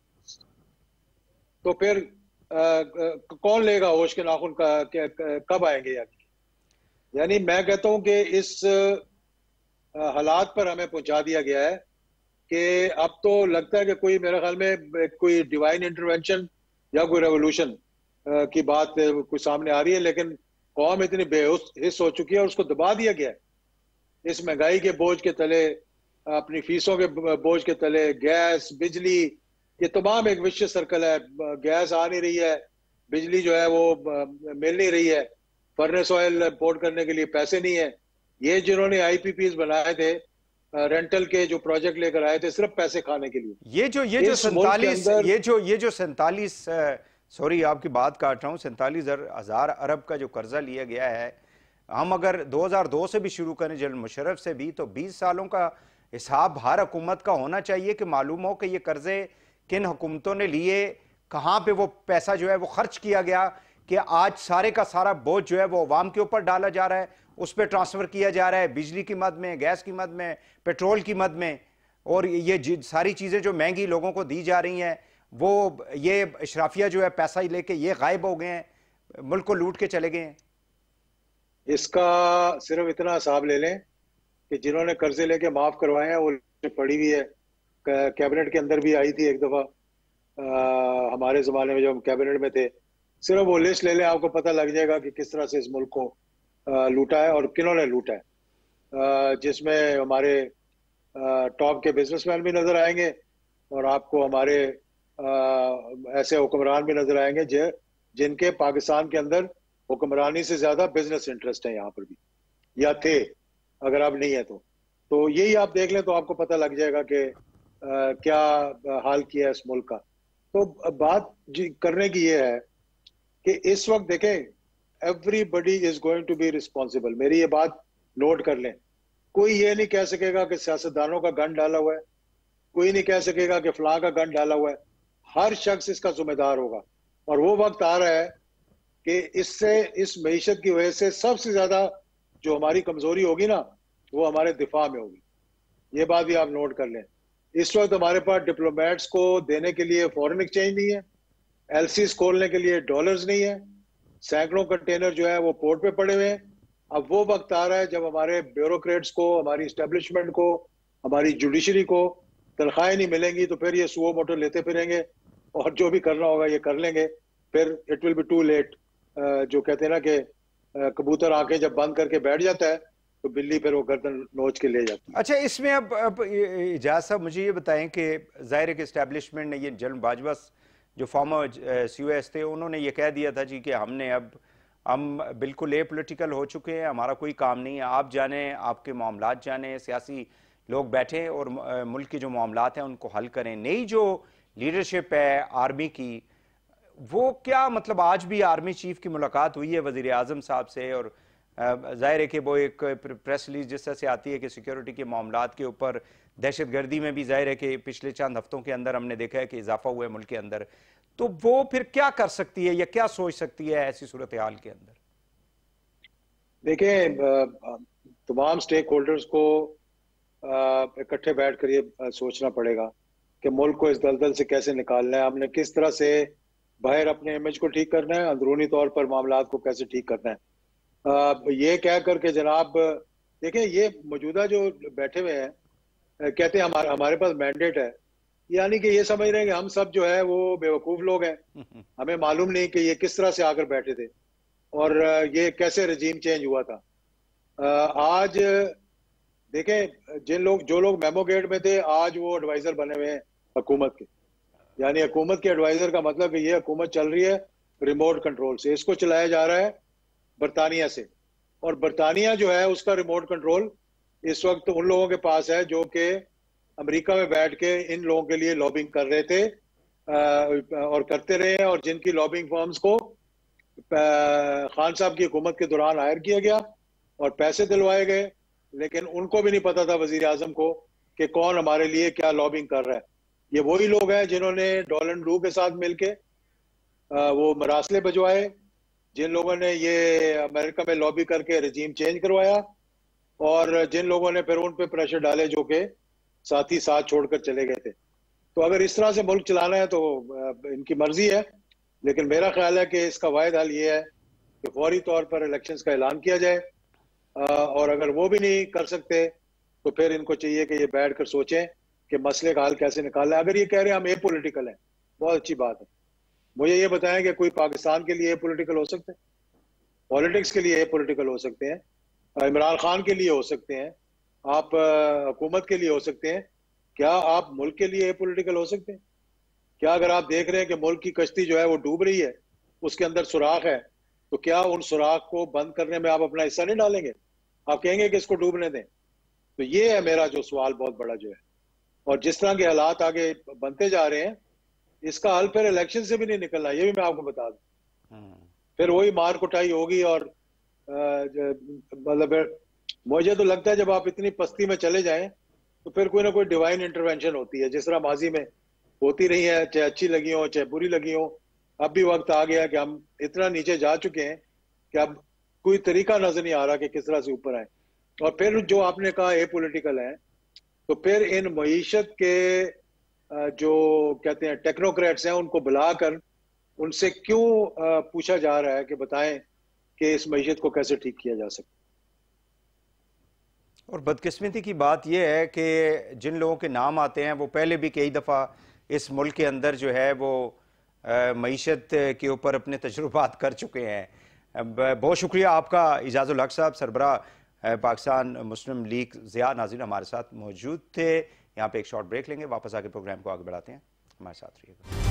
तो फिर कौन लेगा होश के नाखून कब आएंगे? यानी मैं कहता हूं कि इस हालात पर हमें पहुंचा दिया गया है कि अब तो लगता है कि कोई, मेरे ख्याल में कोई डिवाइन इंटरवेंशन या कोई रेवोल्यूशन की बात कोई सामने आ रही है, लेकिन कौम इतनी बेहिस हो चुकी है और उसको दबा दिया गया है इस महंगाई के बोझ के तले, अपनी फीसों के बोझ के तले। गैस, बिजली, ये तमाम एक विशेष सर्कल है। गैस आ नहीं रही है, बिजली जो है वो मिल नहीं रही है, फर्नेस ऑयल इंपोर्ट करने के लिए पैसे नहीं है। ये जिन्होंने आईपीपीज बनाए थे, रेंटल के जो प्रोजेक्ट लेकर आए थे सिर्फ पैसे खाने के लिए, ये जो 47 सॉरी आपकी बात काट रहा हूँ, 47,000 अरब का जो कर्जा लिया गया है, हम अगर 2002 से भी शुरू करें, जनरल मुशर्रफ से भी, तो 20 सालों का हिसाब हर हुकूमत का होना चाहिए कि मालूम हो कि ये कर्जे किन हुकूमतों ने लिए, कहाँ पे वो पैसा जो है वो खर्च किया गया, कि आज सारे का सारा बोझ जो है वो अवाम के ऊपर डाला जा रहा है। उस पर ट्रांसफर किया जा रहा है, बिजली की मद में, गैस की मद में, पेट्रोल की मद में, और ये सारी चीजें जो महंगी लोगों को दी जा रही हैं, वो ये अशराफिया जो है पैसा ही लेके ये गायब हो गए हैं, मुल्क को लूट के चले गए हैं। इसका सिर्फ इतना हिसाब ले लें कि जिन्होंने कर्जे लेके माफ करवाए हैं वो पड़ी हुई है, कैबिनेट के अंदर भी आई थी एक दफा हमारे जमाने में जब हम कैबिनेट में थे। सिर्फ वो लिस्ट ले लें, आपको पता लग जाएगा कि किस तरह से इस मुल्क को लूटा है और किन्होंने लूटा है, जिसमें हमारे टॉप के बिजनेसमैन भी नजर आएंगे और आपको हमारे ऐसे हुक्मरान भी नजर आएंगे जिनके पाकिस्तान के अंदर हुक्मरानी से ज्यादा बिजनेस इंटरेस्ट है यहाँ पर भी, या थे, अगर अब नहीं है तो यही आप देख लें तो आपको पता लग जाएगा कि क्या हाल किया है इस मुल्क का। तो बात करने की ये है कि इस वक्त देखें everybody is going to be responsible. मेरी ये बात नोट कर लें, कोई ये नहीं कह सकेगा कि सियासतदानों का गन डाला हुआ है, कोई नहीं कह सकेगा कि फलां का गन डाला हुआ है, हर शख्स इसका जिम्मेदार होगा। और वो वक्त आ रहा है कि इस मईशत की वजह से सबसे ज्यादा जो हमारी कमजोरी होगी ना वो हमारे दिफा में होगी। ये बात भी आप नोट कर लें। इस वक्त हमारे पास डिप्लोमेट्स को देने के लिए फॉरेन एक्सचेंज नहीं है, एलसीज खोलने के लिए डॉलर्स नहीं है, सैकड़ों कंटेनर जो है वो पोर्ट पे पड़े हुए हैं। अब वो वक्त आ रहा है जब हमारे ब्यूरोक्रेट्स को, हमारी स्टैब्लिशमेंट को, हमारी जुडिशरी को तनख्वाहें नहीं मिलेंगी तो फिर ये सुओ मोटो लेते फिरेंगे और जो भी करना होगा ये कर लेंगे, फिर it will be too late. जो कहते हैं ना कि कबूतर आंखें जब बंद करके बैठ जाता है तो बिल्ली फिर वो गर्दन नोच के ले जाती है। अच्छा, इसमें अब इजाज़ साहब मुझे ये बताएं कि ज़ाहिर है कि इस्टेब्लिशमेंट ने, ये जनरल बाजवा जो फॉर्मर COS थे, उन्होंने ये कह दिया था जी कि हम बिल्कुल एपॉलिटिकल हो चुके हैं, हमारा कोई काम नहीं है, आप जाने, आपके मामलात जाने, सियासी लोग बैठे और मुल्क के जो मामलात हैं उनको हल करें। नई जो लीडरशिप है आर्मी की, वो क्या मतलब, आज भी आर्मी चीफ की मुलाकात हुई है वज़ीर आज़म साहब से, और जाहिर है कि वो एक प्रेस रिलीज जिस तरह से आती है कि सिक्योरिटी के मामलात के ऊपर, दहशतगर्दी में भी जाहिर है कि पिछले चंद हफ्तों के अंदर हमने देखा है कि इजाफा हुआ है मुल्क के अंदर, तो वो फिर क्या कर सकती है या क्या सोच सकती है ऐसी सूरत हाल के अंदर? देखिए, तमाम स्टेक होल्डर्स को इकट्ठे बैठ कर ये सोचना पड़ेगा कि मुल्क को इस दलदल से कैसे निकालना है, हमने किस तरह से बाहर अपने इमेज को ठीक करना है, अंदरूनी तौर पर मामलात को कैसे ठीक करना है। ये कह करके जनाब देखें, ये मौजूदा जो बैठे हुए हैं कहते हैं हमारे पास मैंडेट है, यानी कि ये समझ रहे हैं कि हम सब जो है वो बेवकूफ लोग हैं, हमें मालूम नहीं कि ये किस तरह से आकर बैठे थे और ये कैसे रजीम चेंज हुआ था। आज देखें, जो लोग मेमो गेट में थे आज वो एडवाइजर बने हुए हैं हुकूमत के, यानी हुकूमत के एडवाइजर का मतलब ये हुकूमत चल रही है रिमोट कंट्रोल से, इसको चलाया जा रहा है बरतानिया से, और बरतानिया जो है उसका रिमोट कंट्रोल इस वक्त उन लोगों के पास है जो कि अमेरिका में बैठ के इन लोगों के लिए लॉबिंग कर रहे थे और करते रहे हैं, और जिनकी लॉबिंग फर्म्स को खान साहब की हुकूमत के दौरान हायर किया गया और पैसे दिलवाए गए, लेकिन उनको भी नहीं पता था वजीर आजम को कि कौन हमारे लिए क्या लॉबिंग कर रहा है। ये वही लोग हैं जिन्होंने डोनाल्ड ट्रम्प के साथ मिलके वो मरासले बजवाए, जिन लोगों ने ये अमेरिका में लॉबी करके रजीम चेंज करवाया, और जिन लोगों ने फिर उन पे प्रेशर डाले जो कि साथ ही साथ छोड़कर चले गए थे। तो अगर इस तरह से मुल्क चलाना है तो इनकी मर्जी है, लेकिन मेरा ख्याल है कि इसका वाहिद हल ये है कि फौरी तौर पर इलेक्शंस का ऐलान किया जाए, और अगर वो भी नहीं कर सकते तो फिर इनको चाहिए कि ये बैठ कर सोचें कि मसले का हल कैसे निकालना है। अगर ये कह रहे हैं हम एपॉलिटिकल हैं, बहुत अच्छी बात है, मुझे ये बताएं कि कोई पाकिस्तान के लिए एपॉलिटिकल हो सकते हैं? पॉलिटिक्स के लिए एपॉलिटिकल हो सकते हैं, इमरान खान के लिए हो सकते हैं, आप हुकूमत के लिए हो सकते हैं, क्या आप मुल्क के लिए एपॉलिटिकल हो सकते हैं? क्या अगर आप देख रहे हैं कि मुल्क की कश्ती जो है वो डूब रही है, उसके अंदर सुराख है, तो क्या उन सुराख को बंद करने में आप अपना हिस्सा नहीं डालेंगे? आप कहेंगे कि इसको डूबने दें? तो ये है मेरा जो सवाल बहुत बड़ा जो है, और जिस तरह के हालात आगे बनते जा रहे हैं इसका हल फिर इलेक्शन से भी नहीं निकलना, ये भी मैं आपको बता दूं। फिर वही मार कुटाई होगी, और मतलब मुझे तो लगता है जब आप इतनी पस्ती में चले जाएं तो फिर कोई ना कोई डिवाइन इंटरवेंशन होती है, जिस तरह माजी में होती रही है, चाहे अच्छी लगी हो चाहे बुरी लगी हो। अब भी वक्त आ गया कि हम इतना नीचे जा चुके हैं कि अब कोई तरीका नजर नहीं आ रहा कि किस तरह से ऊपर आए। और फिर जो आपने कहा ए पॉलिटिकल है, तो फिर इन मईशत के जो कहते हैं टेक्नोक्रेट्स हैं, उनको बुलाकर उनसे क्यों पूछा जा रहा है कि बताएं कि इस मईशत को कैसे ठीक किया जा सकता। और बदकिस्मती की बात यह है कि जिन लोगों के नाम आते हैं वो पहले भी कई दफ़ा इस मुल्क के अंदर जो है वो मईशत के ऊपर अपने तजुर्बात कर चुके हैं। बहुत शुक्रिया आपका इजाज़ुल हक साहब, सरबराह पाकिस्तान मुस्लिम लीग ज़िया नाज़रीन हमारे साथ मौजूद थे। यहाँ पे एक शॉर्ट ब्रेक लेंगे, वापस आके प्रोग्राम को आगे बढ़ाते हैं, हमारे साथ रहिएगा।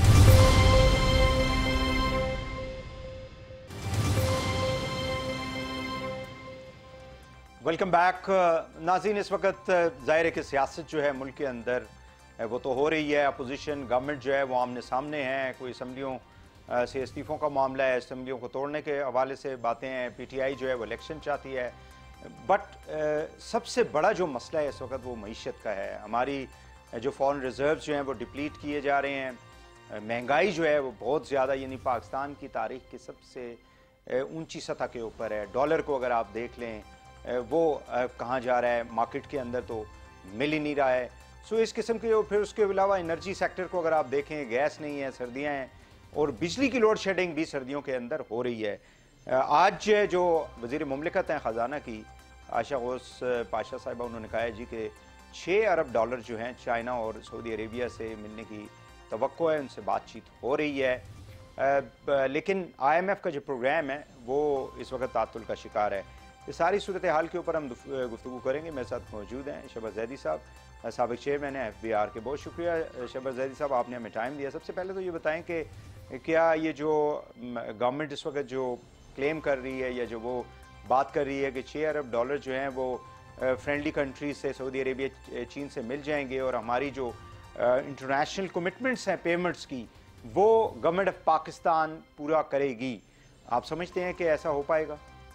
वेलकम बैक नाज़रीन। इस वक्त ज़ाहिर है कि सियासत जो है मुल्क के अंदर वो तो हो रही है, अपोजिशन गवर्नमेंट जो है वो आमने सामने है, कोई असम्बलियों से इस्तीफ़ों का मामला है, असम्बलियों को तोड़ने के हवाले से बातें हैं, PTI जो है वो इलेक्शन चाहती है। बट सबसे बड़ा जो मसला है इस वक्त वो मईशत का है। हमारी जो फॉरेन रिजर्व जो हैं वो डिप्लीट किए जा रहे हैं, महंगाई जो है वो बहुत ज़्यादा, यानी पाकिस्तान की तारीख की सबसे ऊंची सतह के ऊपर है। डॉलर को अगर आप देख लें वो कहाँ जा रहा है, मार्केट के अंदर तो मिल ही नहीं रहा है। सो इस किस्म के, फिर उसके अलावा एनर्जी सेक्टर को अगर आप देखें, गैस नहीं है, सर्दियाँ हैं और बिजली की लोड शेडिंग भी सर्दियों के अंदर हो रही है। आज जो वज़ीर मुमलिकत हैं ख़जाना की आयशा गौस पाशा साहिबा, उन्होंने कहा है जी कि 6 अरब डॉलर जो हैं चाइना और सऊदी अरेबिया से मिलने की तवक्को है, उनसे बातचीत हो रही है। लेकिन IMF का जो प्रोग्राम है वो इस वक्त तातुल का शिकार है। ये सारी सूरत हाल के ऊपर हम गुफ्तगू करेंगे। मेरे साथ मौजूद हैं शहबाज ज़ैदी साहब, साबिक़ चेयरमैन है FBR के। बहुत शुक्रिया शहबाज ज़ैदी साहब, आपने हमें टाइम दिया। सबसे पहले तो ये बताएं कि क्या ये जो गवर्नमेंट इस वक्त जो क्लेम कर रही है या जो वो बात कर रही है कि 6 अरब डॉलर जो हैं वो फ्रेंडली कंट्रीज से, सऊदी अरेबिया, चीन से मिल जाएंगे और हमारी जो इंटरनेशनल कमिटमेंट्स हैं पेमेंट्स की, वो गवर्नमेंट ऑफ पाकिस्तान पूरा करेगी, आप समझते हैं कि ऐसा हो पाएगा?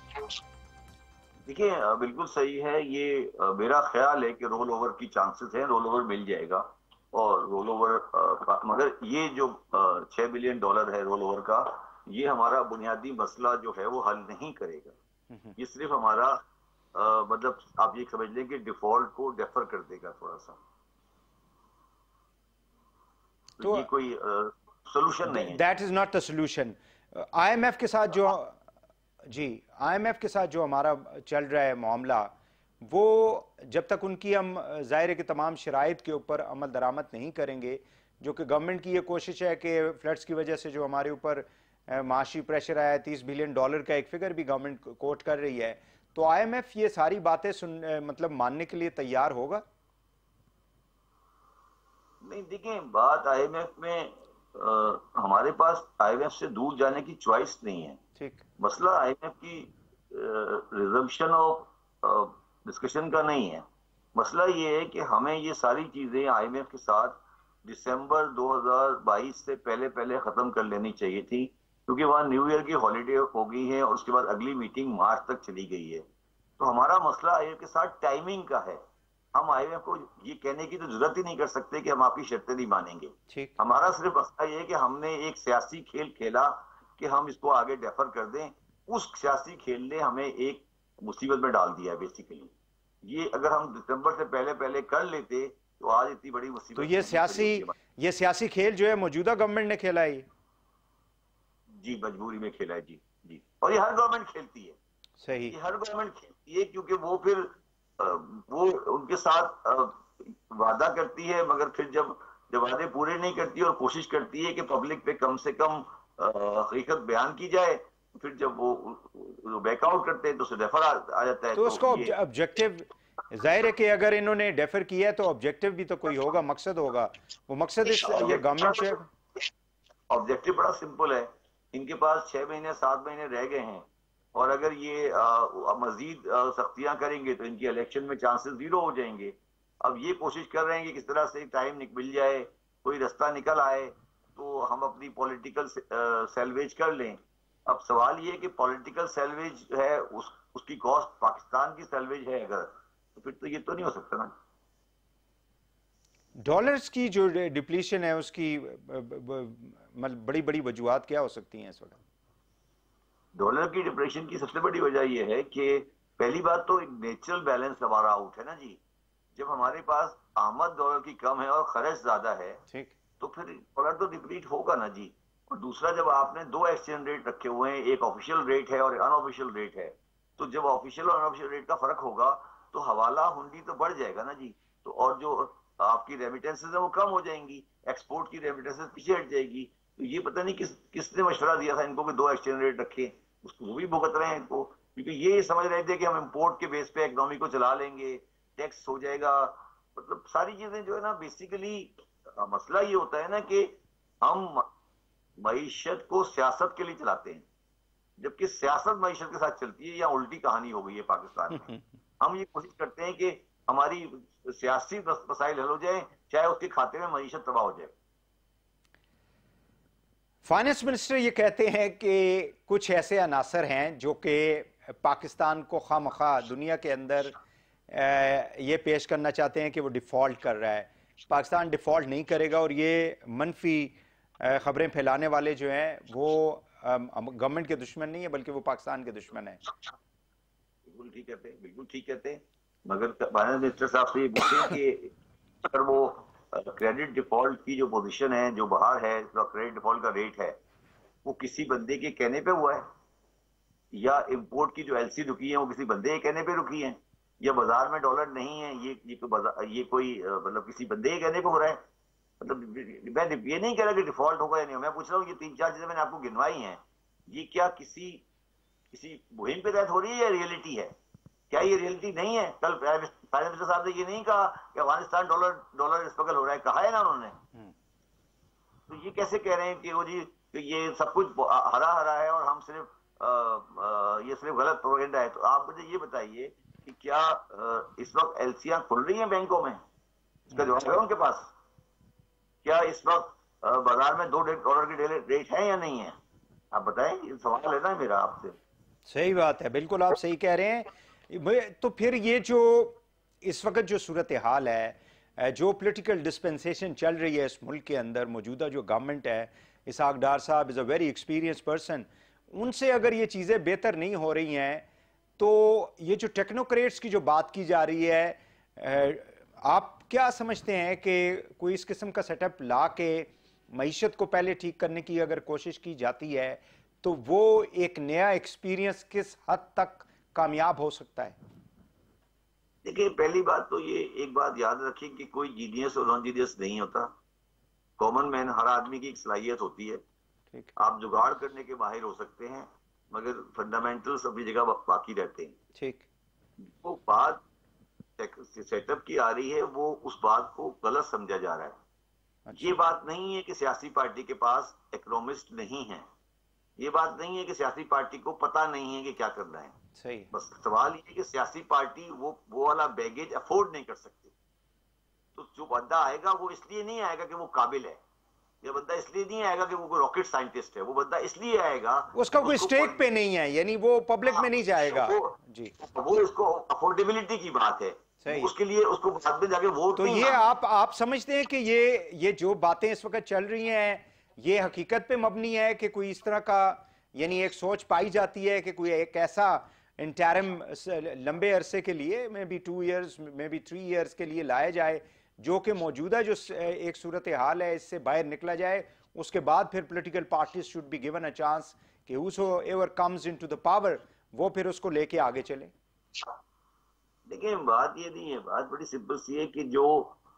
देखिए बिल्कुल सही है ये। मेरा ख्याल है कि रोल ओवर की चांसेस हैं, रोल ओवर मिल जाएगा। और रोल ओवर मगर ये जो 6 बिलियन डॉलर है रोल ओवर का, ये हमारा बुनियादी मसला जो है वो हल नहीं करेगा। ये सिर्फ हमारा मतलब आप ये समझ लें कि डिफॉल्ट को डेफर कर देगा थोड़ा सा। तो ये कोई सोल्यूशन नहीं है। That is not the solution. IMF के साथ जो IMF के साथ जो हमारा चल रहा है मामला, वो जब तक उनकी हम ज़ाहिर है कि तमाम शराइत के ऊपर अमल दरामद नहीं करेंगे, जो कि गवर्नमेंट की ये कोशिश है कि फ्लड्स की वजह से जो हमारे ऊपर माशी प्रेशर आया, 30 बिलियन डॉलर का एक फिगर भी गवर्नमेंट कोट कर रही है, तो IMF ये सारी बातें मतलब मानने के लिए तैयार होगा? नहीं, देखिए बात IMF में हमारे पास IMF से दूर जाने की चॉइस नहीं है। ठीक, मसला IMF की रिजम्पशन ऑफ डिस्कशन का नहीं है। मसला ये है कि हमें ये सारी चीजें IMF के साथ दिसंबर 2022 से पहले पहले खत्म कर लेनी चाहिए थी, क्योंकि वहां न्यू ईयर की हॉलीडे हो गई है और उसके बाद अगली मीटिंग मार्च तक चली गई है। तो हमारा मसला IMF के साथ टाइमिंग का है। हम IMF को ये कहने की तो जरूरत ही नहीं कर सकते कि हम आपकी शर्तें नहीं मानेंगे। हमारा सिर्फ मसला ये है कि हमने एक सियासी खेल खेला कि हम इसको आगे डेफर कर दें। उस सियासी खेल ने हमें एक मुसीबत में डाल दिया बेसिकली। ये अगर हम दिसंबर से पहले पहले कर लेते तो आज इतनी बड़ी मुसीबत। तो ये सियासी खेल जो है मौजूदा गवर्नमेंट ने खेला है? जी, मजबूरी में खेला है। जी जी, और ये हर गवर्नमेंट खेलती है। सही, ये हर गवर्नमेंट खेलती है, क्योंकि वो फिर वो उनके साथ वादा करती है, मगर फिर जब वादे पूरे नहीं करती और कोशिश करती है कि पब्लिक पे कम से कम हकीकत बयान की जाए, फिर जब वो बैकआउट करते हैं तो उसे डेफर आ जाता है। तो उसको ऑब्जेक्टिव, जाहिर है कि अगर इन्होंने डेफर किया है तो ऑब्जेक्टिव भी तो कोई होगा, मकसद होगा। वो मकसद ये गवर्नमेंट से ऑब्जेक्टिव बड़ा सिंपल है। इनके पास 6 महीने 7 महीने रह गए हैं, और अगर ये मजीद सख्तियां करेंगे तो इनकी इलेक्शन में चांसेस 0 हो जाएंगे। अब ये कोशिश कर रहे हैं कि किस तरह से टाइम मिल जाए, कोई रास्ता निकल आए तो हम अपनी पॉलिटिकल सैल्वेज कर लें। अब सवाल ये है कि पॉलिटिकल सैल्वेज है, उसकी कॉस्ट पाकिस्तान की सैल्वेज है अगर, तो फिर तो ये तो नहीं हो सकता ना। डॉलर्स की जो डिप्लीशन है उसकी बड़ी बड़ी वजूहात क्या हो सकती हैं इस वक्त? डॉलर की डिप्रेशन की सबसे बड़ी वजह यह है कि पहली बात तो एक नेचुरल बैलेंस हमारा आउट है ना जी। जब हमारे पास आमद डॉलर की कम है और खर्च ज्यादा है, ठीक, तो फिर डॉलर तो डिप्लीट होगा ना जी। और दूसरा, जब आपने दो एक्सचेंज रेट रखे हुए हैं, एक ऑफिशियल रेट है और अनऑफिशियल रेट है, तो जब ऑफिशियल और अनऑफिशियल रेट का फर्क होगा तो हवाला हुंडी तो बढ़ जाएगा ना जी। तो और जो आपकी रेमिटेंसेज है वो कम हो जाएंगी, एक्सपोर्ट की रेमिटेंसेज पीछे हट जाएगी। तो ये पता नहीं किसने मशवरा दिया था इनको कि दो एक्सचेंज रेट रखे, उसको वो भी भुगत रहे हैं इनको, क्योंकि ये समझ रहे थे कि हम इम्पोर्ट के बेस पे इकोनॉमी को चला लेंगे, टैक्स हो जाएगा। मतलब सारी चीजें जो है ना, बेसिकली मसला ये होता है ना कि हम मईशत को सियासत के लिए चलाते हैं, जबकि सियासत मईशत के साथ चलती है, या उल्टी कहानी हो गई है पाकिस्तान में। हम ये कोशिश करते हैं कि हमारी सियासी मसाइल हल हो जाए, चाहे उसके खाते में मईशत तबाह हो जाए। फाइनेंस मिनिस्टर ये कहते हैं कि कुछ ऐसे अनासर हैं जो कि पाकिस्तान को खामखा दुनिया के अंदर ये पेश करना चाहते हैं कि वो डिफ़ॉल्ट कर रहा है। पाकिस्तान डिफ़ॉल्ट नहीं करेगा, और ये मनफी खबरें फैलाने वाले जो हैं वो गवर्नमेंट के दुश्मन नहीं है, बल्कि वो पाकिस्तान के दुश्मन है। बिल्कुल ठीक कहते हैं, बिल्कुल ठीक कहते हैं। मगर फाइनेंस मिनिस्टर साहब से ये पूछें कि अगर वो क्रेडिट डिफॉल्ट की जो पोजीशन है, जो बाहर है, जो क्रेडिट डिफॉल्ट का रेट है, वो किसी बंदे के कहने पे हुआ है, या इंपोर्ट की जो एलसी रुकी है वो किसी बंदे के कहने पे रुकी है, या बाजार में डॉलर नहीं है, ये कोई मतलब किसी बंदे के कहने पे हो रहा है। मतलब मैं ये नहीं कह रहा कि डिफॉल्ट होगा या नहीं, मैं पूछ रहा हूँ ये 3-4 चीजें मैंने आपको गिनवाई हैं, ये क्या किसी मुहिम पे तहत हो रही है या रियलिटी है? क्या ये रियलिटी नहीं है? कल फाइनेंस मिनिस्टर साहब ने ये नहीं कहा कि अफगानिस्तान डॉलर स्ट्रगल हो रहा है, कहा है ना उन्होंने। तो ये कैसे कह रहे हैं कि वो जी कि ये सब कुछ हरा हरा है और हम सिर्फ ये सिर्फ गलत प्रोपेगेंडा है? तो आप मुझे ये बताइए कि क्या इस वक्त एलसीआर खुल रही है बैंकों में? इसका जवाब है उनके पास। क्या इस वक्त बाजार में $2 की रेट है या नहीं है? आप बताएं, ये सवाल है ना मेरा आपसे। सही बात है, बिल्कुल आप सही कह रहे हैं। तो फिर ये जो इस वक्त जो सूरत हाल है, जो पॉलिटिकल डिस्पेंसेशन चल रही है इस मुल्क के अंदर, मौजूदा जो गवर्नमेंट है, Ishaq Dar sahab is a very experience person, उनसे अगर ये चीज़ें बेहतर नहीं हो रही हैं, तो ये जो टेक्नोक्रेट्स की जो बात की जा रही है, आप क्या समझते हैं कि कोई इस किस्म का सेटअप ला के मईशत को पहले ठीक करने की अगर कोशिश की जाती है, तो वो एक नया एक्सपीरियंस किस हद तक कामयाब हो सकता है? देखिए, पहली बात तो ये एक बात याद रखिए कि कोई जीनियस और नॉन जीनियस नहीं होता। कॉमन मैन, हर आदमी की एक सलाहियत होती है। ठीक। आप जुगाड़ करने के माहिर हो सकते हैं, मगर फंडामेंटल्स अपनी जगह बाकी रहते हैं। ठीक। वो बात सेटअप की आ रही है, वो उस बात को गलत समझा जा रहा है। अच्छा। ये बात नहीं है कि सियासी पार्टी के पास इकोनॉमिस्ट नहीं है, ये बात नहीं है कि सियासी पार्टी को पता नहीं है कि क्या करना है। सही। बस सवाल ये है कि सियासी पार्टी वो वाला बैगेज अफोर्ड नहीं कर सकती। तो जो बंदा आएगा वो इसलिए नहीं आएगा कि वो काबिल है, ये बंदा इसलिए नहीं आएगा कि वो कोई रॉकेट साइंटिस्ट है, वो बंदा इसलिए आएगा उसका कोई स्टेक पे नहीं है, यानी वो पब्लिक में नहीं जाएगा। जी, वो इसको अफोर्डेबिलिटी की बात है, उसके लिए उसको बाद में जाके वोट। तो ये आप समझते हैं कि ये जो बातें इस वक्त चल रही हैं, ये हकीकत पे मबनी है कि कोई इस तरह का, यानी एक सोच पाई जाती है कि कोई एक ऐसा इंटरिम लंबे अरसे के लिए, maybe 2 years, maybe 3 years के लिए लाया जाए, जो कि मौजूदा जो एक सूरत हाल है इससे बाहर निकला जाए, उसके बाद फिर political parties should be given a chance कि whosoever comes into the power वो फिर उसको लेके आगे चले। देखिए, बात ये नहीं है, बात बड़ी सिंपल सी है कि जो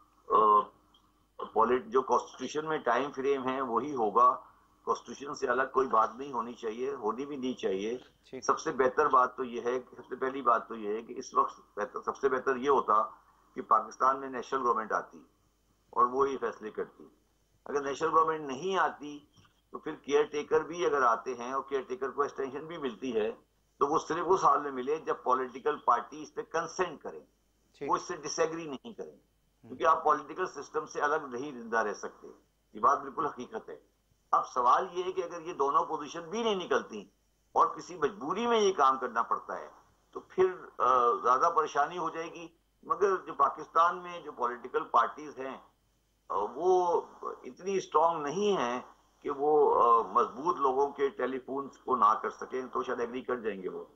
कॉन्स्टिट्यूशन में टाइम फ्रेम है वही होगा। कॉन्स्टिट्यूशन से अलग कोई बात नहीं होनी चाहिए, होनी भी नहीं चाहिए। सबसे बेहतर बात तो ये है, सबसे पहली बात तो ये है कि इस वक्त सबसे बेहतर ये होता कि पाकिस्तान में नेशनल गवर्नमेंट आती और वो ये फैसले करती। अगर नेशनल गवर्नमेंट नहीं आती तो फिर केयर टेकर भी अगर आते हैं और केयर टेकर को एक्सटेंशन भी मिलती है, तो वो सिर्फ उस हाल में मिले जब पॉलिटिकल पार्टी इस पे कंसेंट करें, वो इससे डिसएग्री नहीं करें, क्योंकि आप पॉलिटिकल सिस्टम से अलग नहीं जिंदा रह सकते। ये बात बिल्कुल हकीकत है। अब सवाल ये है कि अगर ये दोनों पोजीशन भी नहीं निकलती और किसी मजबूरी में ये काम करना पड़ता है, तो फिर ज्यादा परेशानी हो जाएगी। मगर जो पाकिस्तान में जो पॉलिटिकल पार्टीज हैं वो इतनी स्ट्रांग नहीं है कि वो मजबूत लोगों के टेलीफोन को ना कर सकें, तो शायद एग्री कर जाएंगे वो।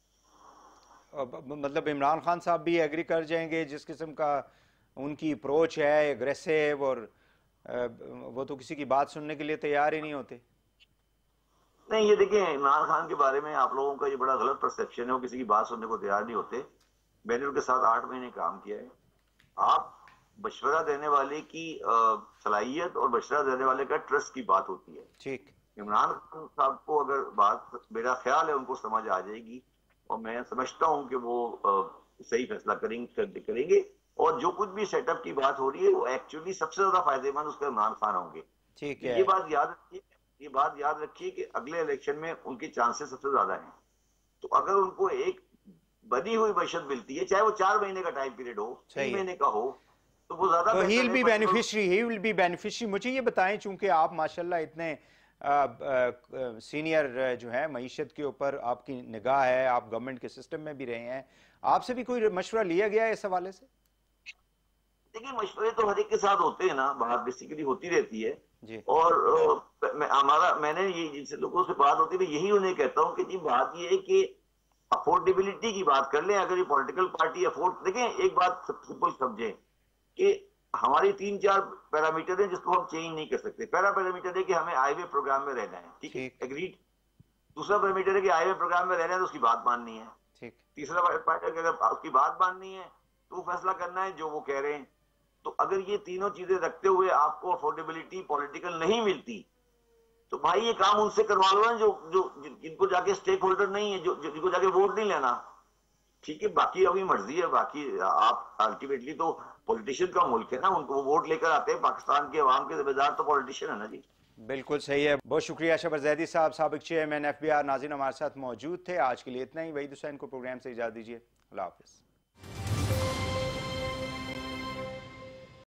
मतलब इमरान खान साहब भी एग्री कर जाएंगे? जिस किस्म का उनकी अप्रोच है एग्रेसिव, और वो तो किसी की बात सुनने के लिए तैयार ही नहीं होते। नहीं, ये देखिए, इमरान खान के बारे में आप लोगों का ये बड़ा गलत परसेप्शन है, वो किसी की बात सुनने को तैयार नहीं होते। मैंने उनके साथ 8 महीने काम किया है। आप मशवरा देने वाले की सलाहियत और मशवरा देने वाले का ट्रस्ट की बात होती है। ठीक। इमरान खान साहब को अगर बात, मेरा ख्याल है, उनको समझ आ जाएगी, और मैं समझता हूं कि वो सही फैसला करेंगे। और जो कुछ भी सेटअप की बात हो रही है, वो एक्चुअली सबसे ज्यादा फायदेमंद उसके इमरान खान होंगे। ठीक है। ये बात याद रखिए कि अगले इलेक्शन में उनके चांसेस सबसे ज्यादा हैं। तो अगर उनको एक बनी हुई बशत मिलती है, चाहे वो 4 महीने का टाइम पीरियड हो, 3 महीने का हो, तो वो ज्यादा तो ही विल बी बेनिफिशियरी। मुझे ये बताएं, चूंकि आप माशाल्लाह इतने सीनियर जो है, मईशत के ऊपर आपकी निगाह है, आप गवर्नमेंट के सिस्टम में भी रहे हैं, आपसे भी कोई मशवरा लिया गया है इस हवाले से? देखिए, मशवरे तो हर एक के साथ होते हैं ना, बात बेसिकली होती रहती है जी। और मैंने ये जिनसे लोगों से बात होती है, मैं यही उन्हें कहता हूँ कि जी बात ये है कि अफोर्डेबिलिटी की बात कर लें। अगर ये पॉलिटिकल पार्टी अफोर्ड, देखें एक बात सिंपल समझें कि हमारी 3-4 पैरामीटर है जिसको हम चेंज नहीं कर सकते। पहला पैरामीटर है कि हमें हाईवे प्रोग्राम में रहना है, ठीक है, एग्रीड। दूसरा पैरामीटर है कि हाईवे प्रोग्राम में रहना है तो उसकी बात माननी है, ठीक। तीसरा पैरामीटर, अगर उसकी बात माननी है तो फैसला करना है जो वो कह रहे हैं। तो अगर ये तीनों चीजें रखते हुए आपको अफोर्डेबिलिटी पॉलिटिकल नहीं मिलती, तो भाई ये काम उनसे करवा लो ना जो जिनको जाके स्टेक होल्डर नहीं है, जिनको जाके वोट नहीं लेना, ठीक है। बाकी अभी मर्जी है, बाकी आप अल्टीमेटली तो पॉलिटिशियन का मुल्क है ना, उनको वोट लेकर आते हैं। पाकिस्तान के अवाम के जिम्मेदार तो पॉलिटिशियन है ना जी। बिल्कुल सही है। बहुत शुक्रिया शबर जैदी साहब, साबिक चेयरमैन FBR। नाज़रीन, हमारे साथ मौजूद थे। आज के लिए इतना ही। वहीद हुसैन को प्रोग्राम से इजाज़त दीजिए। अल्लाह हाफ़िज़।